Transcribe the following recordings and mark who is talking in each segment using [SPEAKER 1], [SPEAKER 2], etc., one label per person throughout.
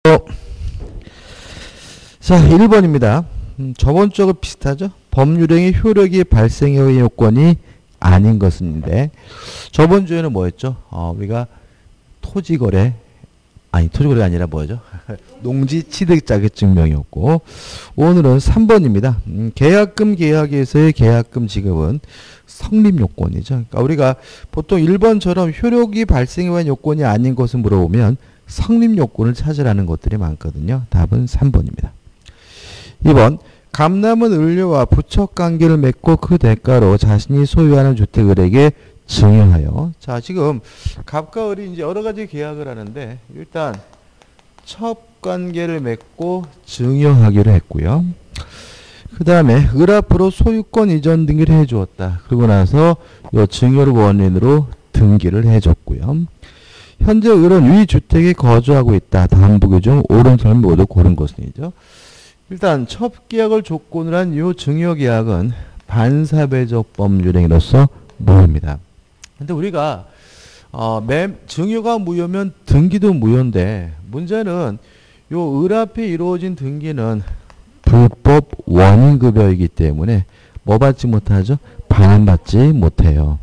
[SPEAKER 1] 자, 1번입니다. 저번 주하고 비슷하죠? 법률행위 효력이 발생의 요건이 아닌 것인데, 저번 주에는 뭐였죠? 우리가 토지거래가 아니라 뭐죠? 농지 취득 자격증명이었고, 오늘은 3번입니다. 계약금 계약에서의 계약금 지급은 성립 요건이죠. 그러니까 우리가 보통 1번처럼 효력이 발생의 요건이 아닌 것을 물어보면 성립 요건을 찾으라는 것들이 많거든요. 답은 3번입니다. 2번, 갑남은 을료와 부척 관계를 맺고 그 대가로 자신이 소유하는 주택을에게 증여하여. 자, 지금 갑과 을이 이제 여러 가지 계약을 하는데, 일단 첩 관계를 맺고 증여하기로 했고요. 그 다음에 을 앞으로 소유권 이전 등기를 해주었다. 그러고 나서 이 증여를 원인으로 등기를 해줬고요. 현재 을은 위 주택에 거주하고 있다. 다음 보기 중 옳은 설명 모두 고른 것이죠. 일단 첩계약을 조건으로 한 이 증여계약은 반사회적 법률행위로서 무효입니다. 근데 우리가 증여가 무효면 등기도 무효인데, 문제는 요 을 앞에 이루어진 등기는 불법 원인급여이기 때문에 뭐 받지 못하죠? 반환받지 못해요.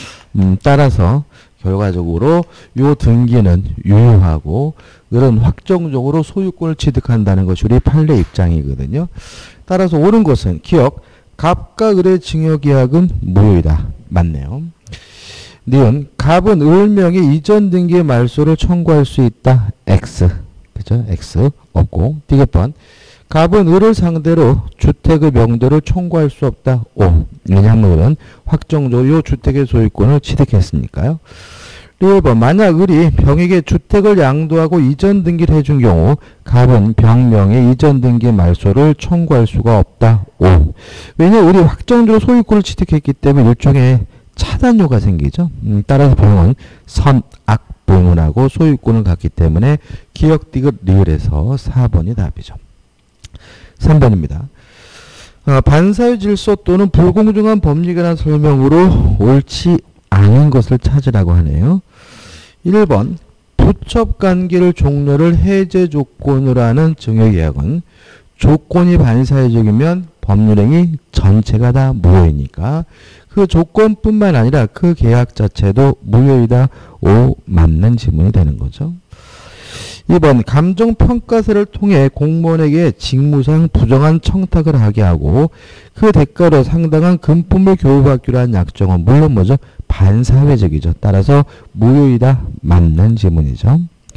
[SPEAKER 1] 따라서 결과적으로 요 등기는 유효하고 을은 확정적으로 소유권을 취득한다는 것이 우리 판례 입장이거든요. 따라서 옳은 것은 기억, 갑과 을의 증여계약은 무효이다. 맞네요. 니은, 갑은 을 명의 이전 등기의 말소를 청구할 수 있다. X. 그죠? X. 없고. 디귿번, 갑은 을을 상대로 주택의 명도를 청구할 수 없다. O. 왜냐하면 을은 확정적으로 이 주택의 소유권을 취득했으니까요. 1번, 만약 을이 병에게 주택을 양도하고 이전 등기를 해준 경우 갑은 병명의 이전 등기 말소를 청구할 수가 없다. O. 왜냐하면 을이 확정적으로 소유권을 취득했기 때문에 일종의 차단료가 생기죠. 따라서 병은 선악부문하고 소유권을 갖기 때문에 기역 디귿 리을에서 4번이 답이죠. 3번입니다. 반사의 질서 또는 불공정한 법리에 관한 설명으로 옳지 않은 것을 찾으라고 하네요. 1번, 부첩관계를 종료를 해제 조건으로 하는 증여계약은 조건이 반사회적이면 법률행위 전체가 다 무효이니까 그 조건뿐만 아니라 그 계약 자체도 무효이다. O. 맞는 지문이 되는 거죠. 2번, 감정평가서를 통해 공무원에게 직무상 부정한 청탁을 하게 하고 그 대가로 상당한 금품을 교부받기로 한 약정은 물론 뭐죠? 반사회적이죠. 따라서 무효이다. 맞는 지문이죠.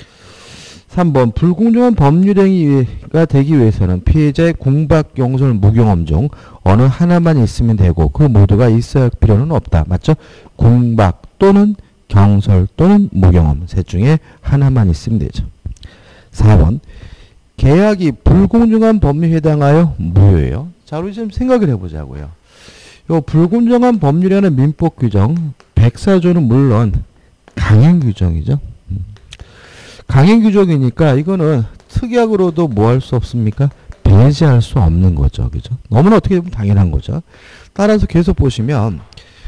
[SPEAKER 1] 3번, 불공정한 법률행위가 되기 위해서는 피해자의 공박, 경솔, 무경험 중 어느 하나만 있으면 되고 그 모두가 있어야 할 필요는 없다. 맞죠? 공박 또는 경솔 또는 무경험 셋 중에 하나만 있으면 되죠. 4번, 계약이 불공정한 법률에 해당하여 무효예요. 자, 우리 좀 생각을 해보자고요. 요 불공정한 법률이라는 민법 규정 104조는 물론 강행 규정이죠. 강행 규정이니까 이거는 특약으로도 뭐 할 수 없습니까? 배제할 수 없는 거죠. 그죠? 너무나 어떻게 보면 당연한 거죠. 따라서 계속 보시면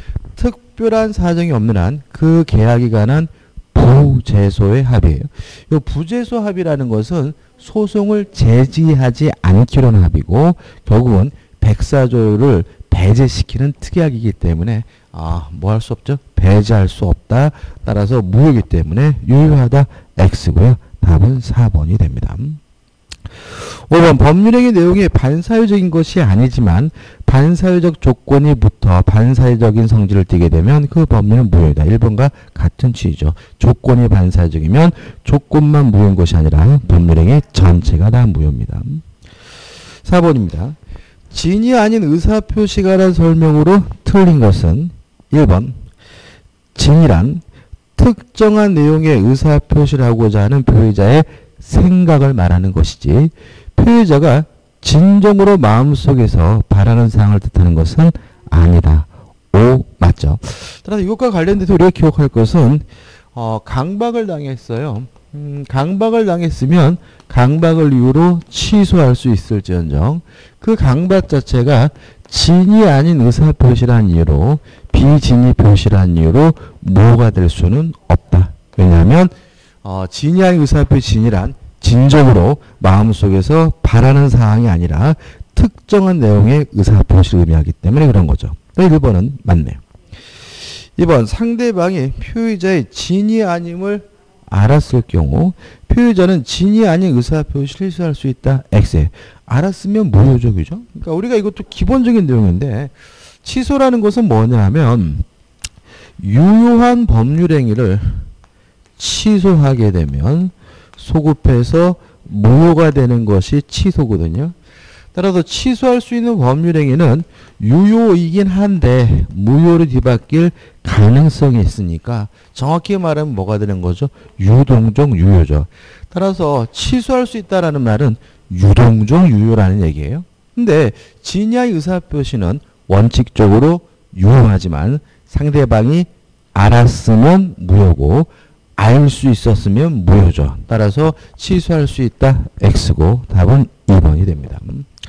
[SPEAKER 1] 특별한 사정이 없는 한 그 계약에 관한 부재소의 합의예요. 이 부재소 합의라는 것은 소송을 제지하지 않기로는 합의고 결국은 104조를 배제시키는 특약이기 때문에 뭐 할 수 없죠? 배제할 수 없다. 따라서 무효이기 때문에 유효하다. X고요. 답은 4번이 됩니다. 5번, 법률행위 내용이 반사회적인 것이 아니지만 반사회적 조건이 붙어 반사회적인 성질을 띠게 되면 그 법률은 무효이다. 1번과 같은 취지죠. 조건이 반사회적이면 조건만 무효인 것이 아니라 법률행위 전체가 다 무효입니다. 4번입니다. 진이 아닌 의사표시가 라는 설명으로 틀린 것은 1번, 진이란 특정한 내용의 의사표시를 하고자 하는 표의자의 생각을 말하는 것이지 표의자가 진정으로 마음속에서 바라는 사항을 뜻하는 것은 아니다. O. 맞죠? 따라서 이것과 관련돼서 우리가 기억할 것은 강박을 당했어요. 강박을 당했으면 강박을 이유로 취소할 수 있을지언정 그 강박 자체가 진이 아닌 의사표시란 이유로 비진이 표시란 이유로 뭐가 될 수는 없다. 왜냐하면 진이 아닌 의사표시 진이란 진정으로 마음속에서 바라는 사항이 아니라 특정한 내용의 의사표시를 의미하기 때문에 그런 거죠. 1번은 맞네요. 2번 상대방이 표의자의 진이 아님을 알았을 경우 표의자는 진이 아닌 의사표시를 실수할 수 있다. X에. 알았으면 무효죠. 그죠? 그러니까 우리가 이것도 기본적인 내용인데 취소라는 것은 뭐냐 하면 유효한 법률행위를 취소하게 되면 소급해서 무효가 되는 것이 취소거든요. 따라서 취소할 수 있는 법률행위는 유효이긴 한데 무효로 뒤바뀔 가능성이 있으니까 정확히 말하면 뭐가 되는 거죠? 유동적 유효죠. 따라서 취소할 수 있다라는 말은 유동적 유효라는 얘기예요. 근데 진야의 의사표시는 원칙적으로 유효하지만 상대방이 알았으면 무효고 알 수 있었으면 무효죠. 따라서 취소할 수 있다. X고 답은 2번이 됩니다.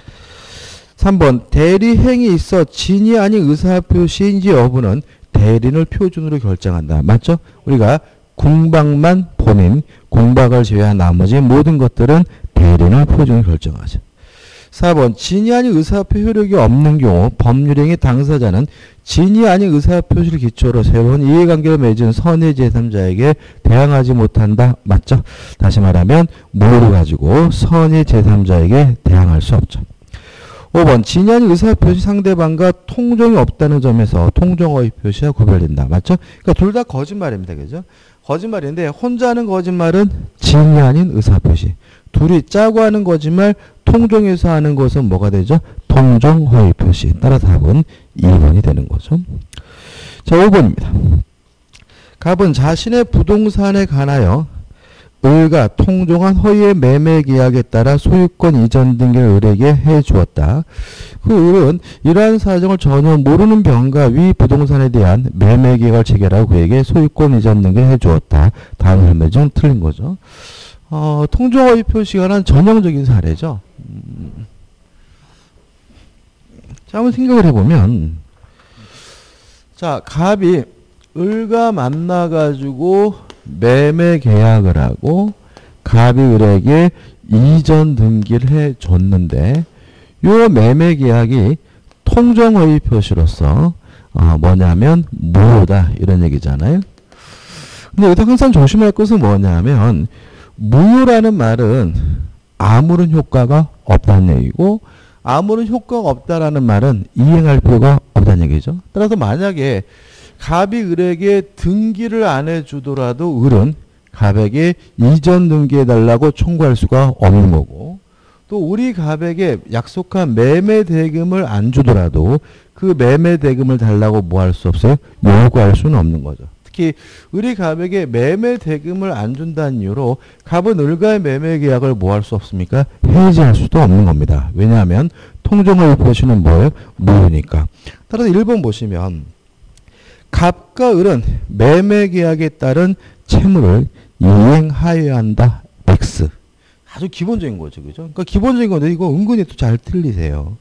[SPEAKER 1] 3번 대리행위 있어 진이 아닌 의사표시인지 여부는 대리인을 표준으로 결정한다. 맞죠? 우리가 공박만 본인, 공박을 제외한 나머지 모든 것들은 대리인을 표준으로 결정하죠. 4번 진이 아닌 의사표 효력이 없는 경우 법률행위 당사자는 진이 아닌 의사표시를 기초로 새로운 이해관계를 맺은 선의 제3자에게 대항하지 못한다. 맞죠? 다시 말하면 무효를 가지고 선의 제3자에게 대항할 수 없죠. 5번 진이 아닌 의사표시 상대방과 통정이 없다는 점에서 통정어의 표시와 구별된다. 맞죠? 그러니까 둘 다 거짓말입니다. 그죠? 거짓말인데 혼자 하는 거짓말은 진이 아닌 의사표시. 둘이 짜고 하는 거짓말 통정해서 하는 것은 뭐가 되죠? 통정허위 표시. 따라 답은 2번이 되는 거죠. 자, 5번입니다. 갑은 자신의 부동산에 관하여 을과 통정한 허위의 매매 계약에 따라 소유권 이전 등기를 을에게 해 주었다. 그 을은 이러한 사정을 전혀 모르는 병과 위 부동산에 대한 매매 계약을 체결하고 그에게 소유권 이전 등기를 해 주었다. 다음 설명 중 틀린 거죠. 통정허위 표시가 난 전형적인 사례죠. 자, 한번 생각을 해보면, 자, 갑이 을과 만나가지고 매매 계약을 하고 갑이 을에게 이전 등기를 해줬는데 요 매매 계약이 통정허위 표시로서 뭐냐면 무효다 이런 얘기잖아요. 근데 여기서 항상 조심할 것은 뭐냐면 무효라는 말은 아무런 효과가 없다는 얘기고 아무런 효과가 없다라는 말은 이행할 필요가 없다는 얘기죠. 따라서 만약에 갑이 을에게 등기를 안 해주더라도 을은 갑에게 이전 등기해달라고 청구할 수가 없는 거고 또 우리 갑에게 약속한 매매 대금을 안 주더라도 그 매매 대금을 달라고 뭐 할 수 없어요? 요구할 수는 없는 거죠. 특히 을이 갑에게 매매 대금을 안 준다는 이유로 갑은 을과의 매매 계약을 뭐 할 수 없습니까? 해지할 수도 없는 겁니다. 왜냐하면 통정허위 표시는 뭐예요? 무효니까. 따라서 1번 보시면 갑과 을은 매매 계약에 따른 채무를 이행하여야 한다. X. 아주 기본적인 거죠. 그죠? 그러니까 기본적인 건데 이거 은근히 또 잘 틀리세요.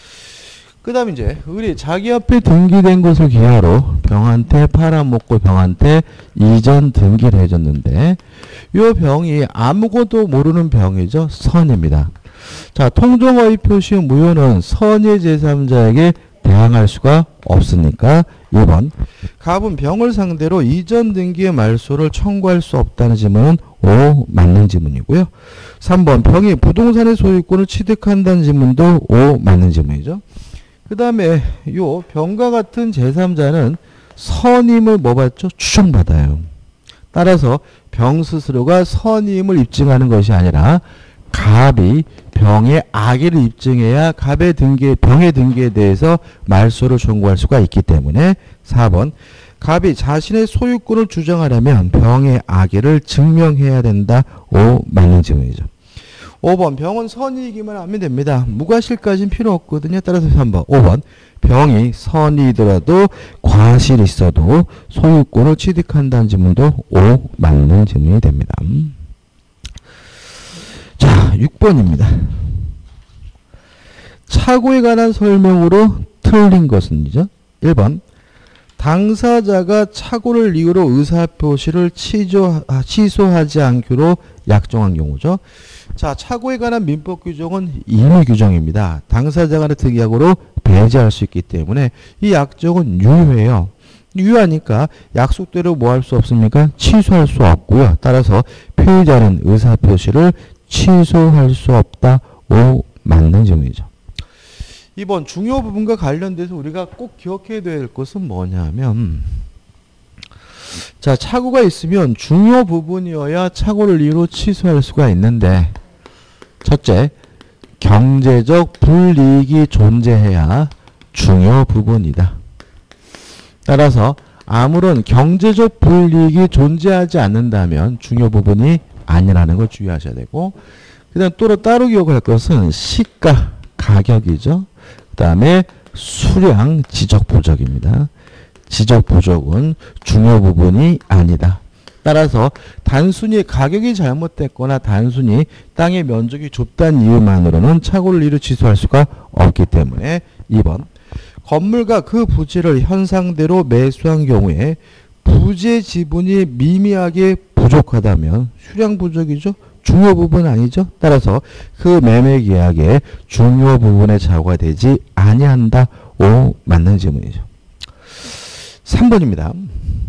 [SPEAKER 1] 그 다음에 이제 을이 자기 앞에 등기된 것을 기하로 병한테 팔아먹고 병한테 이전 등기를 해줬는데 이 병이 아무것도 모르는 병이죠. 선입니다. 자, 통정허위 표시 무효는 선의 제3자에게 대항할 수가 없으니까 2번 갑은 병을 상대로 이전 등기의 말소를 청구할 수 없다는 질문은 O 맞는 질문이고요. 3번 병이 부동산의 소유권을 취득한다는 질문도 O 맞는 질문이죠. 그 다음에 요 병과 같은 제3자는 선임을 뭐 받죠? 추정받아요. 따라서 병 스스로가 선임을 입증하는 것이 아니라 갑이 병의 악의를 입증해야 갑의 등기, 병의 등기에 대해서 말소를 청구할 수가 있기 때문에 4번 갑이 자신의 소유권을 주장하려면 병의 악의를 증명해야 된다. O 맞는 질문이죠. 5번 병은 선이기만 하면 됩니다. 무과실까지는 필요 없거든요. 따라서 3번 5번 병이 선이더라도 과실이 있어도 소유권을 취득한다는 질문도 O 맞는 질문이 됩니다. 자, 6번입니다. 착오에 관한 설명으로 틀린 것은이죠. 1번 당사자가 착오를 이유로 의사표시를 취소하지 않기로 약정한 경우죠. 자, 착오에 관한 민법 규정은 임의 규정입니다. 당사자 간의 특약으로 배제할 수 있기 때문에 이 약정은 유효해요. 유효하니까 약속대로 뭐 할 수 없습니까? 취소할 수 없고요. 따라서 피의자는 의사표시를 취소할 수 없다. 5 맞는 질문이죠. 이번 중요 부분과 관련돼서 우리가 꼭 기억해야 될 것은 뭐냐면, 자, 착오가 있으면 중요 부분이어야 착오를 이유로 취소할 수가 있는데, 첫째, 경제적 불이익이 존재해야 중요 부분이다. 따라서 아무런 경제적 불이익이 존재하지 않는다면 중요 부분이 아니라는 걸 주의하셔야 되고, 그 다음 또 따로 기억할 것은 시가, 가격이죠. 그 다음에 수량, 지적 보적입니다. 지적 보적은 중요 부분이 아니다. 따라서 단순히 가격이 잘못됐거나 단순히 땅의 면적이 좁다는 이유만으로는 착오를 이루 취소할 수가 없기 때문에 2번 건물과 그 부지를 현상대로 매수한 경우에 부재 지분이 미미하게 부족하다면 수량 부족이죠. 중요 부분 아니죠. 따라서 그 매매 계약의 중요 부분의 착오가 되지 아니한다. 5 맞는 질문이죠. 3번입니다.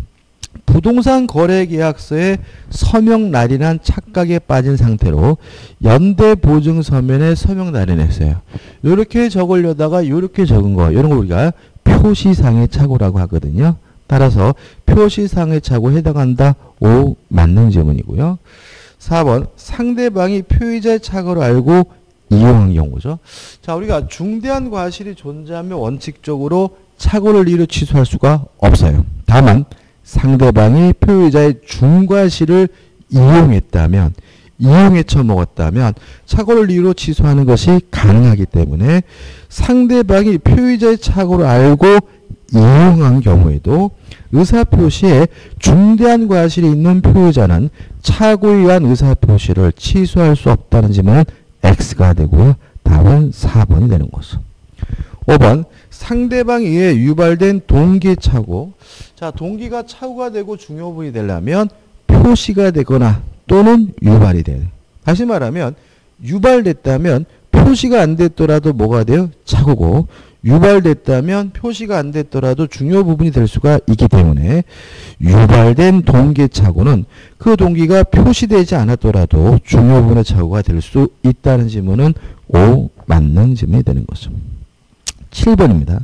[SPEAKER 1] 부동산 거래 계약서에 서명 날인한 착각에 빠진 상태로 연대 보증 서면에 서명 날인했어요. 이렇게 적으려다가 이렇게 적은 거, 이런 거 우리가 표시상의 착오라고 하거든요. 따라서 표시상의 착오에 해당한다. 5 맞는 질문이고요. 4번 상대방이 피의자의 착오를 알고 이용한 경우죠. 자, 우리가 중대한 과실이 존재하면 원칙적으로 착오를 이루 취소할 수가 없어요. 다만 상대방이 피의자의 중과실을 이용했다면, 이용해 처먹었다면 착오를 이유로 취소하는 것이 가능하기 때문에 상대방이 피의자의 착오를 알고 이용한 경우에도 의사표시에 중대한 과실이 있는 피의자는 착오에 의한 의사표시를 취소할 수 없다는 질문은 X가 되고요. 답은 4번이 되는 거죠. 5번 상대방에 의해 유발된 동기 착오. 자, 동기가 착오가 되고 중요 부분이 되려면 표시가 되거나 또는 유발이 돼요. 다시 말하면 유발됐다면 표시가 안 됐더라도 뭐가 돼요? 착오고, 유발됐다면 표시가 안 됐더라도 중요 부분이 될 수가 있기 때문에 유발된 동기 착오는 그 동기가 표시되지 않았더라도 중요 부분의 착오가 될 수 있다는 질문은 5 맞는 질문이 되는 거죠. 7번입니다.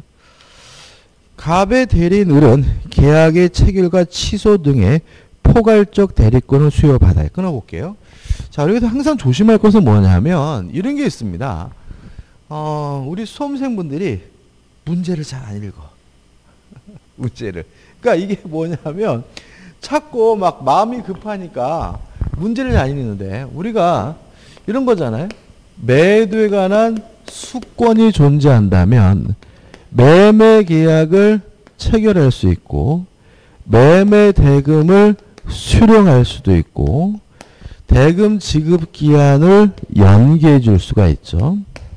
[SPEAKER 1] 갑의 대리인 을은 계약의 체결과 취소 등의 포괄적 대리권을 수여받아요. 끊어볼게요. 자, 여기서 항상 조심할 것은 뭐냐면 이런 게 있습니다. 우리 수험생분들이 문제를 잘 안 읽어. 문제를. 그러니까 이게 뭐냐면 자꾸 막 마음이 급하니까 문제를 안 읽는데, 우리가 이런 거잖아요. 매도에 관한 수권이 존재한다면 매매 계약을 체결할 수 있고 매매 대금을 수령할 수도 있고 대금 지급 기한을 연기해 줄 수가 있죠.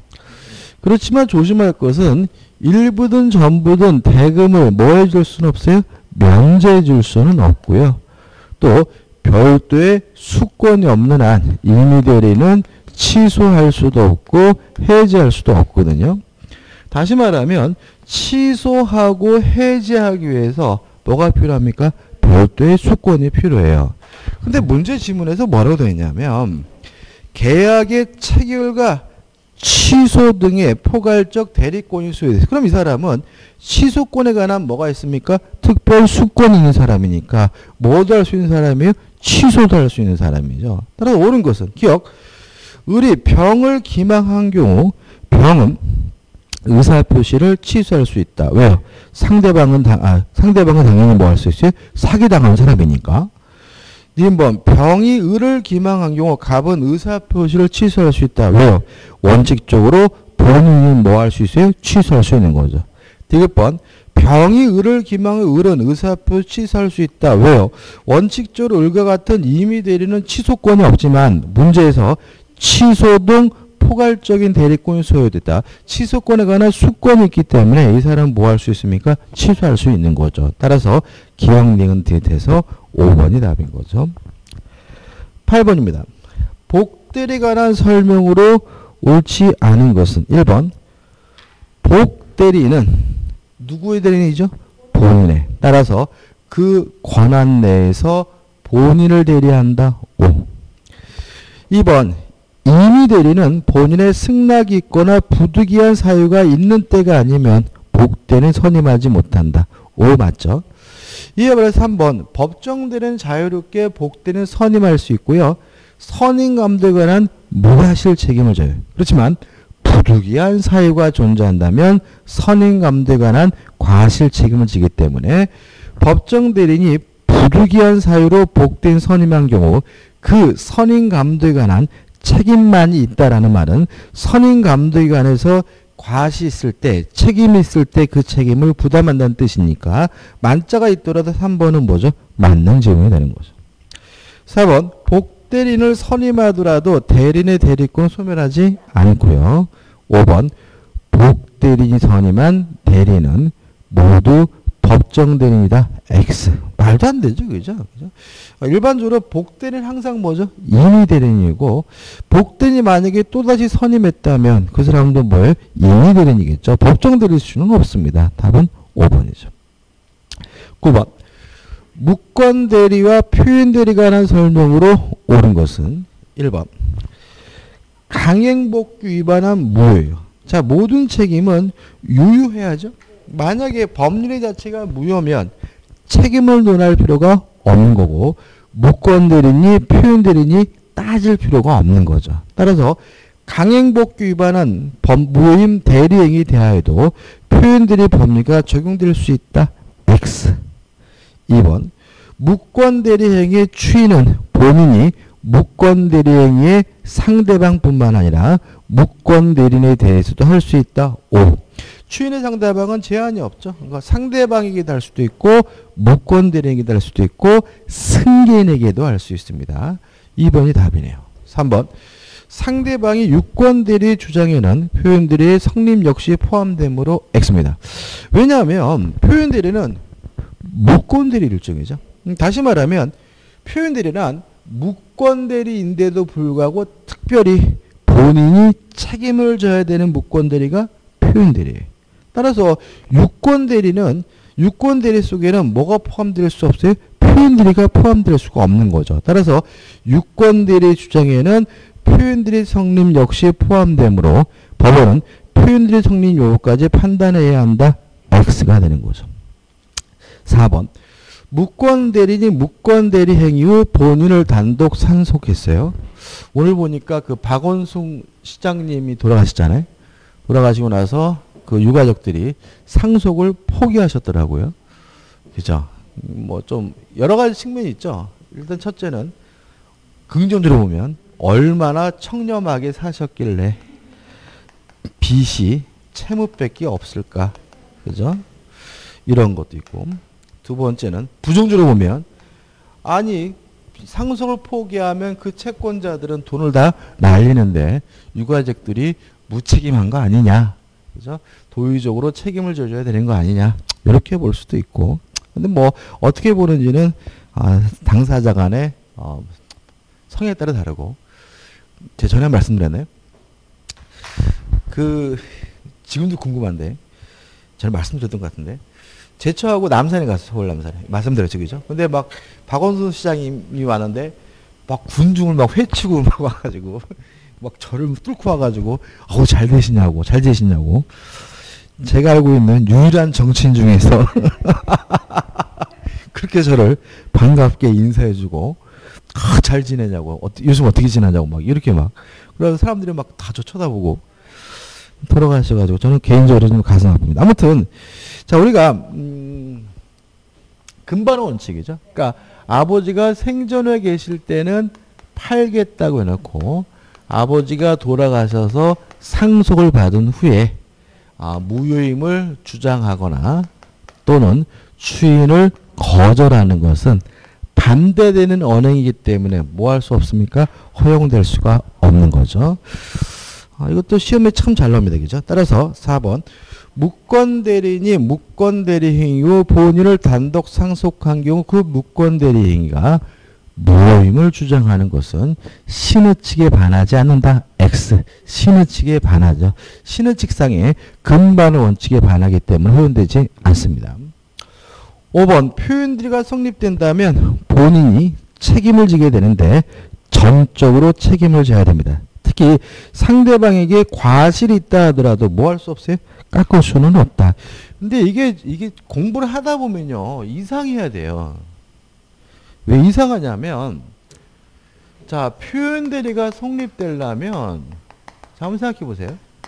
[SPEAKER 1] 그렇지만 조심할 것은 일부든 전부든 대금을 뭐 해줄 수는 없어요? 면제해 줄 수는 없고요. 또 별도의 수권이 없는 한 임의대리는 취소할 수도 없고 해지할 수도 없거든요. 다시 말하면 취소하고 해지하기 위해서 뭐가 필요합니까? 별도의 수권이 필요해요. 근데 문제 지문에서 뭐라고 되어 있냐면 계약의 체결과 취소 등의 포괄적 대리권이 소유돼서, 그럼 이 사람은 취소권에 관한 뭐가 있습니까? 특별 수권이 있는 사람이니까 뭐도 할 수 있는 사람이에요? 취소도 할 수 있는 사람이죠. 따라서 옳은 것은 기억, 을이 병을 기망한 경우 병은 의사표시를 취소할 수 있다. 왜요? 상대방은 당연히 뭐 할 수 있어요? 사기당한 사람이니까. 2번 병이 을을 기망한 경우 갑은 의사표시를 취소할 수 있다. 왜요? 원칙적으로 본인이 뭐 할 수 있어요? 취소할 수 있는 거죠. 디귿번 병이 을을 기망한 을은 의사표시 취소할 수 있다. 왜요? 원칙적으로 을과 같은 임의대리는 취소권이 없지만 문제에서 취소 등 포괄적인 대리권이 소유됐다. 취소권에 관한 수권이 있기 때문에 이 사람은 뭐 할 수 있습니까? 취소할 수 있는 거죠. 따라서 기억 니은 뒤에서 5번이 답인 거죠. 8번입니다. 복대리에 관한 설명으로 옳지 않은 것은 1번 복대리는 누구의 대리인이죠? 본인의. 따라서 그 권한 내에서 본인을 대리한다. 5. 2번 임의 대리는 본인의 승낙이 있거나 부득이한 사유가 있는 때가 아니면 복대는 선임하지 못한다. 5 맞죠? 이에 반해서 3번 법정 대리는 자유롭게 복대는 선임할 수 있고요. 선임 감독에 관한 무과실 책임을 져요. 그렇지만 부득이한 사유가 존재한다면 선임 감독에 관한 과실 책임을 지기 때문에 법정 대리인이 부득이한 사유로 복대인 선임한 경우 그 선임 감독에 관한 책임만이 있다라는 말은 선임 감독에 관해서 과실이 있을 때, 책임이 있을 때 그 책임을 부담한다는 뜻이니까 만자가 있더라도 3번은 뭐죠? 맞는 질문이 되는 거죠. 4번 복대리인을 선임하더라도 대리인의 대리권은 소멸하지 않고요. 5번 복대리인이 선임한 대리인은 모두 법정 대리인이다. X. 말도 안 되죠. 그죠? 일반적으로 복대리는 항상 뭐죠? 임의 대리인이고 복대리인이 만약에 또다시 선임했다면 그 사람도 뭐예요? 임의 대리인이겠죠. 법정 대리일 수는 없습니다. 답은 5번이죠. 9번 무권 대리와 표현 대리가 관한 설명으로 옳은 것은 1번 강행복귀 위반한 무효예요. 자, 모든 책임은 유효해야죠. 만약에 법률의 자체가 무효면 책임을 논할 필요가 없는 거고 무권 대리인이 표현 대리인이 따질 필요가 없는 거죠. 따라서 강행복귀 위반한 무효임 대리행위 대하에도 표현 대리 법리가 적용될 수 있다. X. 2번 무권 대리행위의 추인은 본인이 무권 대리행위의 상대방뿐만 아니라 무권 대리인에 대해서도 할 수 있다. 5. 추인의 상대방은 제한이 없죠. 그러니까 상대방에게도 할 수도 있고 무권 대리인에게도 할 수도 있고 승계인에게도 할 수 있습니다. 2번이 답이네요. 3번 상대방이 유권 대리 주장에는 표현 대리의 성립 역시 포함되므로 X입니다. 왜냐하면 표현 대리는 무권 대리 일종이죠. 다시 말하면 표현 대리는 무권 대리인데도 불구하고 특별히 본인이 책임을 져야 되는 무권 대리가 표현 대리예요. 따라서 유권 대리는 유권 대리 속에는 뭐가 포함될 수 없어요? 표현 대리가 포함될 수가 없는 거죠. 따라서 유권 대리 주장에는 표현 대리 성립 역시 포함되므로 법원은 표현 대리 성립 요구까지 판단해야 한다. X가 되는 거죠. 4번 무권 대리인이 무권 대리 행위 후 본인을 단독 상속했어요. 오늘 보니까 그 박원순 시장님이 돌아가셨잖아요. 돌아가시고 나서 그 유가족들이 상속을 포기하셨더라고요. 그죠? 뭐 좀 여러 가지 측면이 있죠. 일단 첫째는 긍정적으로 보면 얼마나 청렴하게 사셨길래 빚이 채무밖에 없을까. 그죠? 이런 것도 있고. 두 번째는 부정적으로 보면 아니 상속을 포기하면 그 채권자들은 돈을 다 날리는데 유가족들이 무책임한 거 아니냐. 그죠? 도의적으로 책임을 져줘야 되는 거 아니냐. 이렇게 볼 수도 있고. 근데 뭐 어떻게 보는지는 당사자 간의 성향에 따라 다르고. 제가 전에 말씀드렸나요? 지금도 궁금한데 전에 말씀드렸던 것 같은데 제처하고 남산에 갔어. 서울 남산에. 말씀드렸죠. 그죠? 근데 막 박원순 시장님이 왔는데 막 군중을 막 회치고 막 와가지고 막 저를 뚫고 와가지고 잘 되시냐고 잘 되시냐고. 제가 알고 있는 유일한 정치인 중에서 그렇게 저를 반갑게 인사해주고 잘 지내냐고 요즘 어떻게 지내냐고 막 이렇게 막 그래서 사람들이 막 다 저 쳐다보고 돌아가셔가지고 저는 개인적으로 좀 가슴 아픕니다. 아무튼 자 우리가 금반의 원칙이죠. 그러니까 아버지가 생전에 계실 때는 팔겠다고 해놓고 아버지가 돌아가셔서 상속을 받은 후에 무효임을 주장하거나 또는 추인을 거절하는 것은 반대되는 언행이기 때문에 뭐 할 수 없습니까? 허용될 수가 없는 거죠. 이것도 시험에 참 잘 나옵니다. 그죠? 따라서 4번 무권 대리인이 무권 대리 행위 후 본인을 단독 상속한 경우 그 무권 대리 행위가 무효임을 주장하는 것은 신의 측에 반하지 않는다. X. 신의 측에 반하죠. 신의 측상의 근반의 원칙에 반하기 때문에 허용되지 않습니다. 5번 표현들이가 성립된다면 본인이 책임을 지게 되는데 전적으로 책임을 져야 됩니다. 특히 상대방에게 과실이 있다 하더라도 뭐 할 수 없어요? 깎을 수는 없다. 근데 이게 공부를 하다 보면요. 이상해야 돼요. 왜 이상하냐면 자, 표현 대리가 성립되려면 자, 한번 생각해 보세요.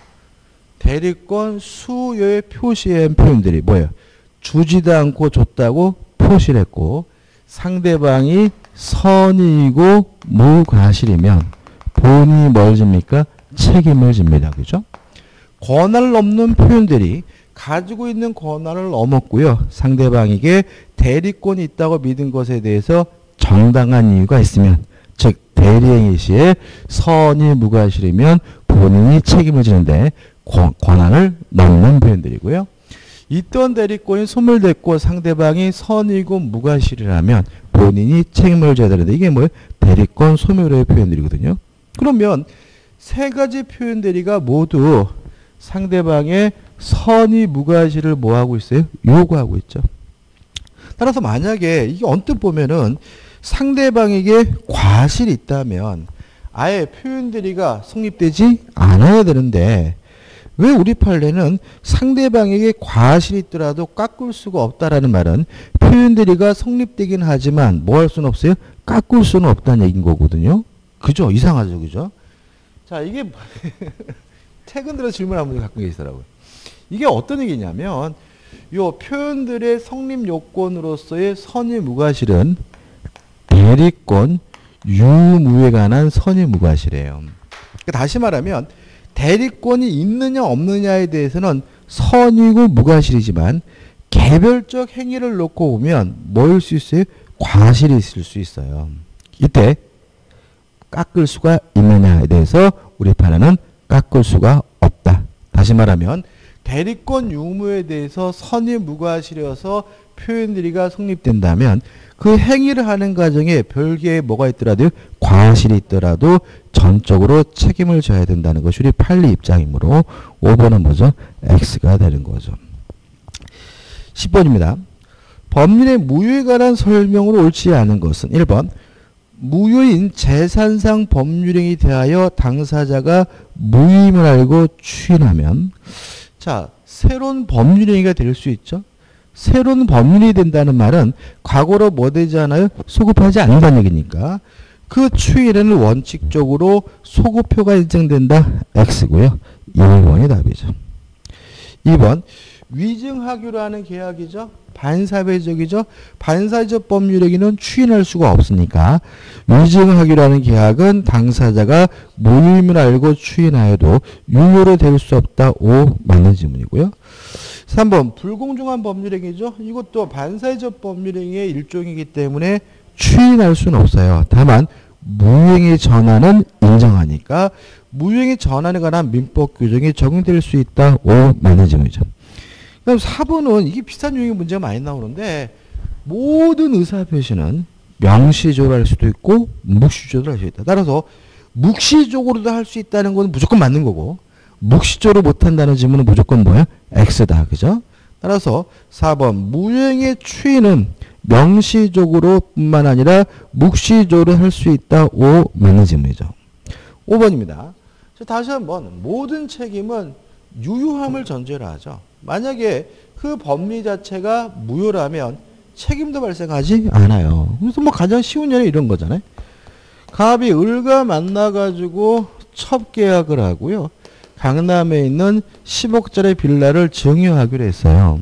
[SPEAKER 1] 대리권 수요의 표시한 표현들이 뭐예요? 주지도 않고 줬다고 표시를 했고 상대방이 선의이고 무과실이면 본인이 뭘 집니까? 책임을 집니다. 그죠? 권한을 넘는 표현들이 가지고 있는 권한을 넘었고요. 상대방에게 대리권이 있다고 믿은 것에 대해서 정당한 이유가 있으면 즉 대리행위 시에 선의 무과실이면 본인이 책임을 지는데 권한을 넘는 표현들이고요. 있던 대리권이 소멸됐고 상대방이 선의고 무과실이라면 본인이 책임을 져야 되는데 이게 뭐예요? 대리권 소멸의 표현들이거든요. 그러면 세 가지 표현 대리가 모두 상대방의 선의 무과실을 뭐 하고 있어요? 요구하고 있죠. 따라서 만약에 이게 언뜻 보면은 상대방에게 과실이 있다면 아예 표현 대리가 성립되지 않아야 되는데 왜 우리 판례는 상대방에게 과실이 있더라도 깎을 수가 없다라는 말은 표현 대리가 성립되긴 하지만 뭐 할 수는 없어요? 깎을 수는 없다는 얘기인 거거든요. 그죠? 이상하죠. 그죠? 자, 이게 최근 들어 질문 한 분이 갖고 계시더라고요. 이게 어떤 얘기냐면 요 표현들의 성립 요건으로서의 선의 무과실은 대리권 유무에 관한 선의 무과실이에요. 그러니까 다시 말하면 대리권이 있느냐 없느냐에 대해서는 선의고 무과실이지만 개별적 행위를 놓고 보면 뭐일 수 있어요? 과실이 있을 수 있어요. 이때 깎을 수가 있느냐에 대해서 우리 판례는 깎을 수가 없다. 다시 말하면 대리권 유무에 대해서 선의 무과실이어서 표현 대리가 성립된다면 그 행위를 하는 과정에 별개의 뭐가 있더라도 과실이 있더라도 전적으로 책임을 져야 된다는 것이 우리 판례 입장이므로 5번은 뭐죠? X가 되는 거죠. 10번입니다. 법률의 무효에 관한 설명으로 옳지 않은 것은 1번 무효인 재산상 법률행위 대하여 당사자가 무효임을 알고 추인하면 자, 새로운 법률행위가 될 수 있죠. 새로운 법률이 된다는 말은 과거로 뭐 되지 않아요? 소급하지 않는다는 얘기니까 그 추인에는 원칙적으로 소급표가 인정된다. X고요. 1번이 답이죠. 2번 위증하기로 계약이죠. 반사회적이죠. 반사회적 법률행위는 추인할 수가 없으니까 위증하기로 하는 계약은 당사자가 무효임을 알고 추인하여도 유효로 될 수 없다. 5 맞는 질문이고요. 3번 불공정한 법률행위죠. 이것도 반사회적 법률행위의 일종이기 때문에 추인할 수는 없어요. 다만 무효행위 전환은 인정하니까 무효행위 전환에 관한 민법 규정이 적용될 수 있다. 5 맞는 질문이죠. 그다음 4번은 이게 비슷한 유형의 문제가 많이 나오는데 모든 의사표시는 명시적으로 할 수도 있고 묵시적으로 할 수 있다. 따라서 묵시적으로도 할 수 있다는 건 무조건 맞는 거고 묵시적으로 못한다는 질문은 무조건 뭐야? X다. 그죠? 따라서 4번 무효행위의 추인은 명시적으로 뿐만 아니라 묵시적으로 할 수 있다. 5 맞는 질문이죠. 5번입니다. 다시 한번 모든 책임은 유효함을 전제로 하죠. 만약에 그 법리 자체가 무효라면 책임도 발생하지 않아요. 그래서 뭐 가장 쉬운 예는 이런 거잖아요. 갑이 을과 만나가지고 첩계약을 하고요. 강남에 있는 10억짜리 빌라를 증여하기로 했어요.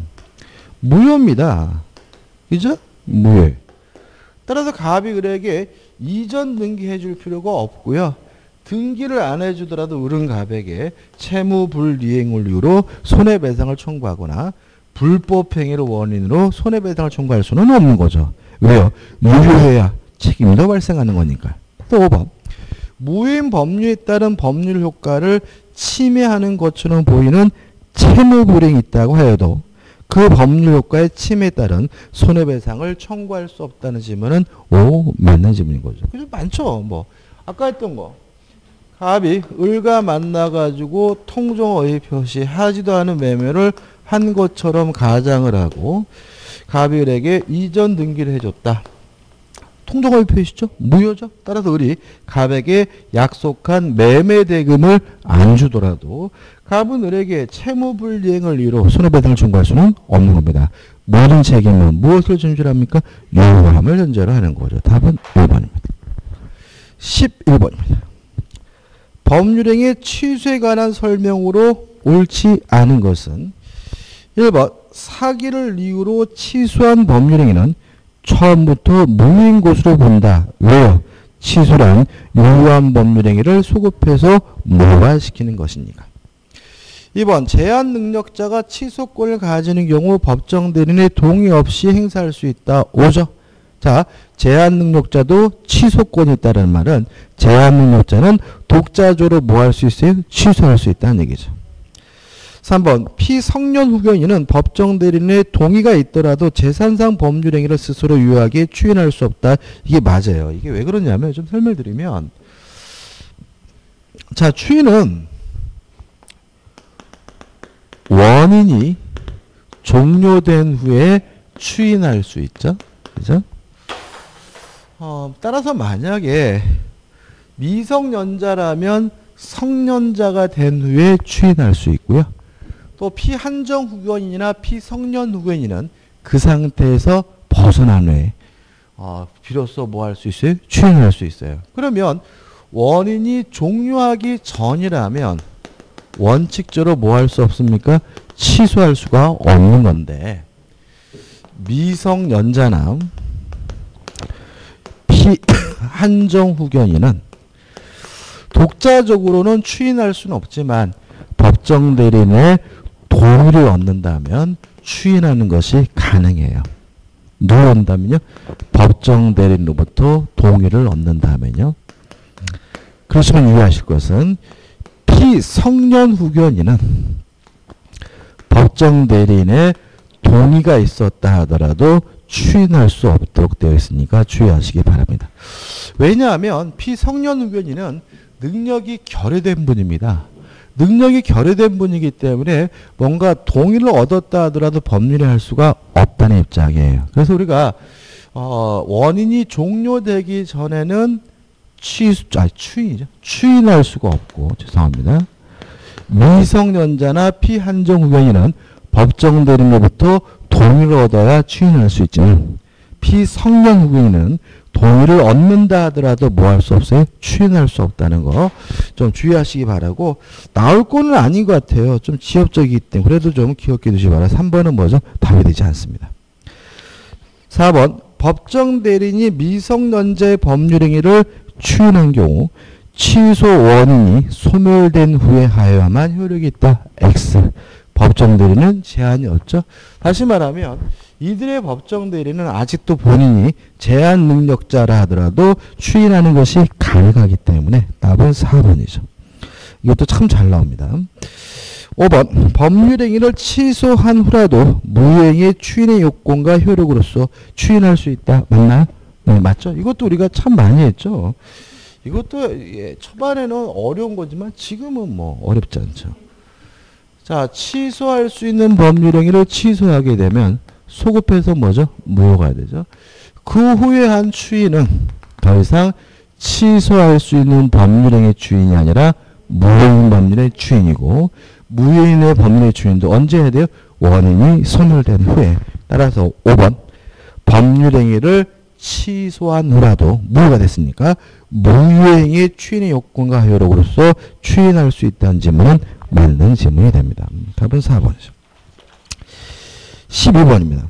[SPEAKER 1] 무효입니다. 그죠? 무효. 따라서 갑이 을에게 이전 등기해 줄 필요가 없고요. 등기를 안 해주더라도 을은 갑에게 채무 불이행을 이유로 손해배상을 청구하거나 불법행위를 원인으로 손해배상을 청구할 수는 없는 거죠. 왜요? 무효해야 책임도 발생하는 거니까. 또 5번. 무효인 법률에 따른 법률 효과를 침해하는 것처럼 보이는 채무 불이행이 있다고 하여도 그 법률 효과의 침해에 따른 손해배상을 청구할 수 없다는 질문은 오, 맞는 질문인 거죠. 그죠? 많죠. 뭐 아까 했던 거. 갑이 을과 만나가지고 통정어의 표시하지도 않은 매매를 한 것처럼 가장을 하고 갑이 을에게 이전 등기를 해줬다. 통정어의 표시죠? 무효죠? 따라서 을이 갑에게 약속한 매매 대금을 안 주더라도 갑은 을에게 채무불이행을 이유로 손해배상을 청구할 수는 없는 겁니다. 모든 책임은 무엇을 전제로 합니까? 유효함을 전제로 하는 거죠. 답은 1번입니다. 11번입니다. 법률행위 취소에 관한 설명으로 옳지 않은 것은 1번 사기를 이유로 취소한 법률행위는 처음부터 무효인 것으로 본다. 왜요? 취소란 유효한 법률행위를 소급해서 무효화시키는 것이니까. 2번 제한 능력자가 취소권을 가지는 경우 법정 대리인의 동의 없이 행사할 수 있다. 5죠. 자, 제한 능력자도 취소권이 있다는 말은 제한 능력자는 독자적으로 뭐 할 수 있어요? 취소할 수 있다는 얘기죠. 3번 피성년 후견인은 법정 대리인의 동의가 있더라도 재산상 법률행위를 스스로 유효하게 추인할 수 없다. 이게 맞아요. 이게 왜 그러냐면 좀 설명드리면 자, 추인은 원인이 종료된 후에 추인할 수 있죠. 그죠? 따라서 만약에 미성년자라면 성년자가 된 후에 추인할 수 있고요. 또 피한정 후견인이나 피성년 후견인은 그 상태에서 벗어난 후에 비로소 뭐 할 수 있어요? 추인할 수 있어요. 그러면 원인이 종료하기 전이라면 원칙적으로 뭐 할 수 없습니까? 취소할 수가 없는 건데 미성년자나 피한정 후견인은 독자적으로는 추인할 수는 없지만 법정 대리인의 동의를 얻는다면 추인하는 것이 가능해요. 누가 얻는다면요? 법정 대리인으로부터 동의를 얻는다면요. 그렇지만 유의하실 것은 피성년 후견인은 법정 대리인의 동의가 있었다 하더라도 추인할 수 없도록 되어 있으니까 주의하시기 바랍니다. 왜냐하면 피성년 후견인은 능력이 결여된 분입니다. 능력이 결여된 분이기 때문에 뭔가 동의를 얻었다 하더라도 법률에 할 수가 없다는 입장이에요. 그래서 우리가 원인이 종료되기 전에는 추인할 수가 없고 죄송합니다. 미성년자나 피한정 후견인은 법정 대리인으로부터 동의를 얻어야 추인할 수 있지만 피성년 후견인은 동의를 얻는다 하더라도 뭐 할 수 없어요? 추인할 수 없다는 거 좀 주의하시기 바라고 나올 거는 아닌 것 같아요. 좀 지엽적이기 때문에 그래도 좀 기억해 두시기 바라고 3번은 뭐죠? 답이 되지 않습니다. 4번 법정 대리인이 미성년자의 법률행위를 추인한 경우 취소 원인이 소멸된 후에 하여야만 효력이 있다. X. 법정 대리는 제한이 없죠. 다시 말하면 이들의 법정 대리는 아직도 본인이 제한 능력자라 하더라도 추인하는 것이 가능하기 때문에 답은 4번이죠. 이것도 참 잘 나옵니다. 5번 법률행위를 취소한 후라도 무효행위의 추인의 요건과 효력으로서 추인할 수 있다. 맞나요? 네, 맞죠? 이것도 우리가 참 많이 했죠. 이것도 초반에는 어려운 거지만 지금은 뭐 어렵지 않죠. 자, 취소할 수 있는 법률행위를 취소하게 되면 소급해서 뭐죠? 무효가 되죠. 그 후에 한 추인은 더 이상 취소할 수 있는 법률행위 추인이 아니라 무효인 법률의 추인이고 무효인의 법률의 추인도 언제 해야 돼요? 원인이 소멸된 후에. 따라서 5번 법률행위를 취소한 후라도 무효가 됐으니까 무효행위의 추인의 요건과 효력으로서 추인할 수 있다는 질문은 맞는 질문이 됩니다. 답은 4번이죠. 12번입니다.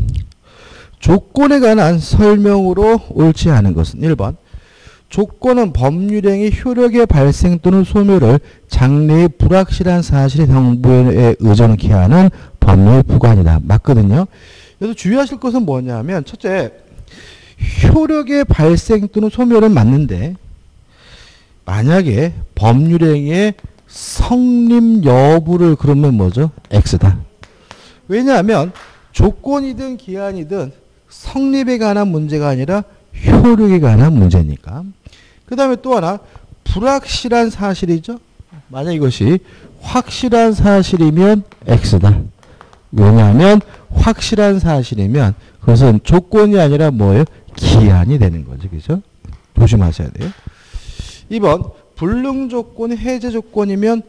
[SPEAKER 1] 조건에 관한 설명으로 옳지 않은 것은 1번 조건은 법률행위 효력의 발생 또는 소멸을 장래의 불확실한 사실의 정보에 의존케 하는 법률 부관이다. 맞거든요. 그래서 주의하실 것은 뭐냐면 첫째 효력의 발생 또는 소멸은 맞는데 만약에 법률행위의 성립 여부를 그러면 뭐죠? X다. 왜냐하면 조건이든 기한이든 성립에 관한 문제가 아니라 효력에 관한 문제니까. 그 다음에 또 하나 불확실한 사실이죠. 만약 이것이 확실한 사실이면 X다. 왜냐하면 확실한 사실이면 그것은 조건이 아니라 뭐예요? 기한이 되는 거죠. 그죠? 조심하셔야 돼요. 2번 불능 조건, 해제 조건이면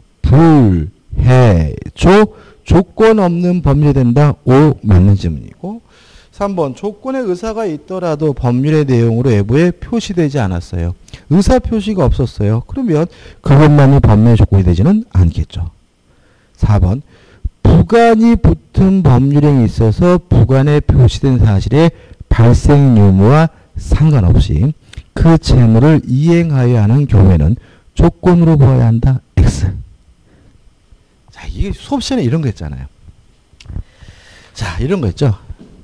[SPEAKER 1] 불해조 조건 없는 법률이 된다. O 맞는 질문이고 3번 조건의 의사가 있더라도 법률의 내용으로 외부에 표시되지 않았어요. 의사 표시가 없었어요. 그러면 그것만이 법률의 조건이 되지는 않겠죠. 4번 부관이 붙은 법률행위 있어서 부관에 표시된 사실의 발생 유무와 상관없이 그 채무를 이행하여야 하는 경우에는 조건으로 보아야 한다. X. 자, 이게 수업 시간에 이런 거 있잖아요. 자, 이런 거 있죠.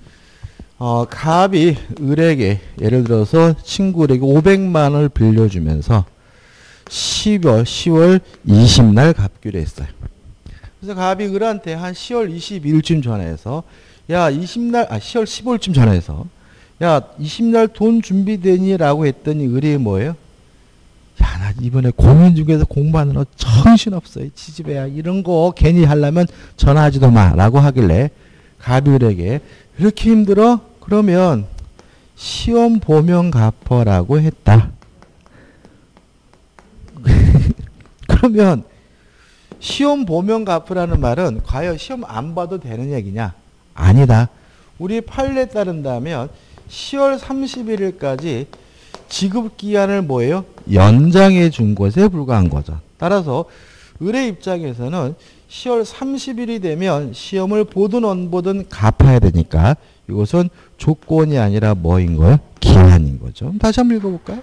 [SPEAKER 1] 갑이 을에게 예를 들어서 친구에게 500만 원을 빌려주면서 10월 20날 갚기로 했어요. 그래서 갑이 을한테 한 10월 22일쯤 전화해서 야 10월 15일쯤 전화해서 야 20날 돈 준비되니? 라고 했더니 을이 뭐예요? 야 나 이번에 공연 중에서 공부하느라 정신없어. 지지배야 이런 거 괜히 하려면 전화하지도 마 라고 하길래 갑이 을에게 이렇게 힘들어? 그러면 시험 보면 갚어라고 했다. 그러면 시험 보면 갚으라는 말은 과연 시험 안 봐도 되는 얘기냐? 아니다. 우리 판례에 따른다면 10월 31일까지 지급기한을 뭐예요? 연장해 준 것에 불과한 거죠. 따라서 을의 입장에서는 10월 30일이 되면 시험을 보든 안 보든 갚아야 되니까 이것은 조건이 아니라 뭐인 거예요? 기한인 거죠. 다시 한번 읽어볼까요?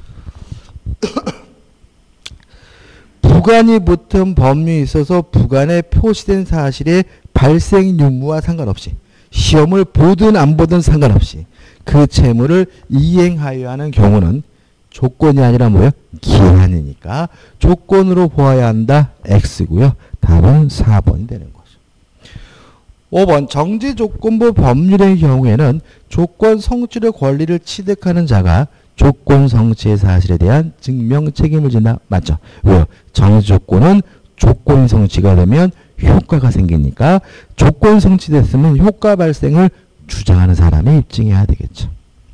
[SPEAKER 1] 부관이 붙은 법률이 있어서 부관에 표시된 사실의 발생 유무와 상관없이 시험을 보든 안 보든 상관없이 그 채무를 이행하여야 하는 경우는 조건이 아니라 뭐예요? 기한이니까 조건으로 보아야 한다. X고요. 답은 4번이 되는 거죠. 5번 정지조건부 법률의 경우에는 조건 성취의 권리를 취득하는 자가 조건 성취의 사실에 대한 증명 책임을 진다. 맞죠? 왜요? 정지조건은 조건 성취가 되면 효과가 생기니까 조건 성취됐으면 효과 발생을 주장하는 사람이 입증해야 되겠죠.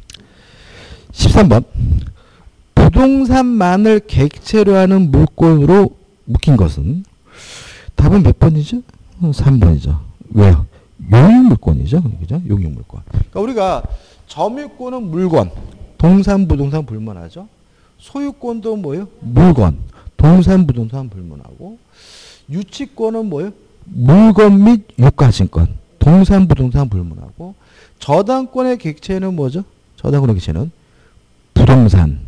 [SPEAKER 1] 13번 부동산만을 객체로 하는 물건으로 묶인 것은 답은 몇 번이죠? 3번이죠. 왜요? 용익물권이죠. 그죠? 용익물권. 그러니까 우리가 점유권은 물건, 동산, 부동산 불문하죠. 소유권도 뭐예요? 물건, 동산, 부동산 불문하고 유치권은 뭐예요? 물건 및 유가증권, 동산, 부동산 불문하고 저당권의 객체는 뭐죠? 저당권의 객체는 부동산,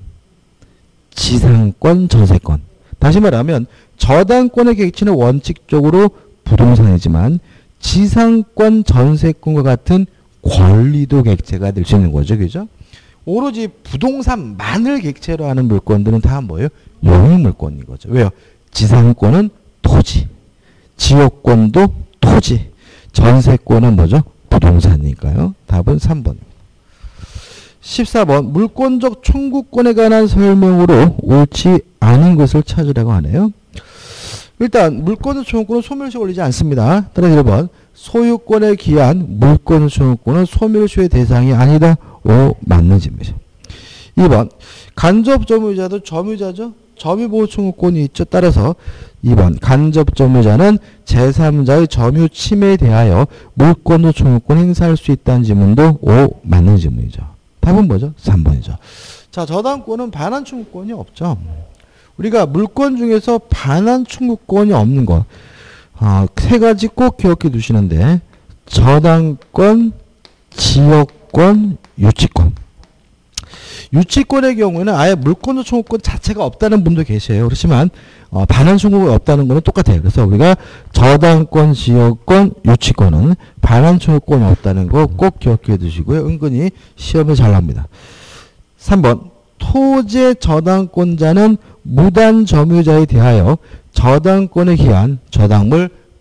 [SPEAKER 1] 지상권, 전세권. 다시 말하면 저당권의 객체는 원칙적으로 부동산이지만 지상권, 전세권과 같은 권리도 객체가 될 수 있는 거죠. 그죠? 오로지 부동산만을 객체로 하는 물건들은 다 뭐예요? 용익물권인 거죠. 왜요? 지상권은 토지, 지역권도 토지, 전세권은 뭐죠? 부동산이니까요. 답은 3번입니다. 14번 물권적 청구권에 관한 설명으로 옳지 않은 것을 찾으라고 하네요. 일단 물권적 청구권은 소멸시 올리지 않습니다. 따라서 1번 소유권에 기한 물권적 청구권은 소멸시의 대상이 아니다. 오 맞는 질문이죠. 2번 간접 점유자도 점유자죠. 점유보호 청구권이 있죠. 따라서 2번 간접 점유자는 제3자의 점유 침해에 대하여 물권적 청구권 행사할 수 있다는 질문도 오 맞는 질문이죠. 답은 뭐죠? 3번이죠. 자, 저당권은 반환 청구권이 없죠. 우리가 물권 중에서 반환 청구권이 없는 것. 세 가지 꼭 기억해 두시는데 저당권, 지역권, 유치권. 유치권의 경우에는 아예 물권적 청구권 자체가 없다는 분도 계세요. 그렇지만 반환 청구가 없다는 거는 똑같아요. 그래서 우리가 저당권, 지역권, 유치권은 반환 청구권이 없다는 거 꼭 기억해 두시고요. 은근히 시험에 잘 납니다. 3번 토지의 저당권자는 무단 점유자에 대하여 저당권에 기한 저당물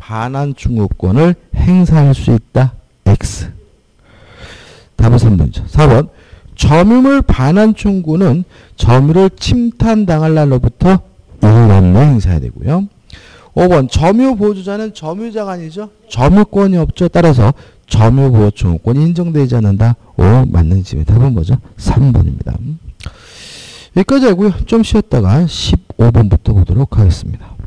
[SPEAKER 1] 반환 청구권을 행사할 수 있다. X. 답은 3번이죠. 4번. 점유물 반환 청구는 점유를 침탈당할 날로부터 1년 내에 행사해야 되고요. 5번. 점유 보조자는 점유자가 아니죠. 점유권이 없죠. 따라서 점유보호 청구권이 인정되지 않는다. 5. 맞는 집의 답은 뭐죠? 3번입니다. 여기까지 하고요. 좀 쉬었다가 15번부터 보도록 하겠습니다.